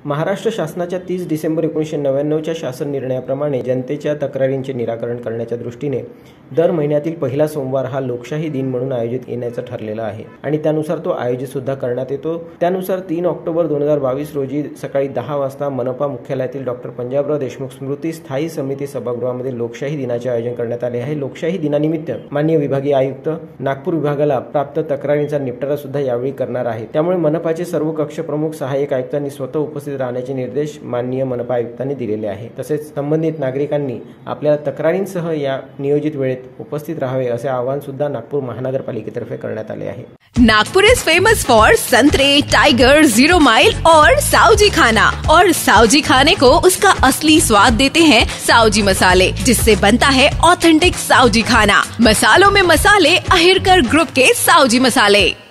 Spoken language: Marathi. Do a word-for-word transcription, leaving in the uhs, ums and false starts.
महाराष्ट्र शासनाच्या तीस डिसेंबर एकोणीसशे नव्याण्णवच्या शासन निर्णयाप्रमाणे जनतेच्या तक्रारींचे निराकरण करण्याच्या दृष्टीने दर महिन्यातील पहिला सोमवार हा लोकशाही दिन म्हणून आयोजित येण्याचं ठरलेलं आहे आणि त्यानुसार तो आयोजित सुद्धा करण्यात येतो। त्यानुसार तीन ऑक्टोबर दोन हजार बावीस रोजी सकाळी दहा वाजता मनपा मुख्यालयातील डॉक्टर पंजाबराव देशमुख स्मृती स्थायी समिती सभागृहामध्ये लोकशाही दिनाचे आयोजन करण्यात आले आहे। लोकशाही दिनानिमित्त माननीय विभागीय आयुक्त नागपूर विभागाला प्राप्त तक्रारींचा निपटारा सुद्धा यावेळी करणार आहे। त्यामुळे मनपाचे सर्व कक्ष प्रमुख सहाय्यक आयुक्तांनी स्वतः उपस्थित राहण्याचे निर्देश माननीय मनपा आयुक्तांनी दिलेले आहे। तसेच संबंधित नागरिकांनी आपल्या तक्रारींसह या नियोजित वेळेत उपस्थित राहावे असे आवाहन सुद्धा नागपूर महानगरपालिकेतर्फे करण्यात आले आहे। नागपुर इज फेमस फॉर संतरे, टाइगर, जीरो माइल और साउजी खाना, और साउजी खाने को उसका असली स्वाद देते हैं साउजी मसाले, जिससे बनता है ऑथेंटिक साउजी खाना। मसालों में मसाले अहिरकर ग्रुप के साउजी मसाले।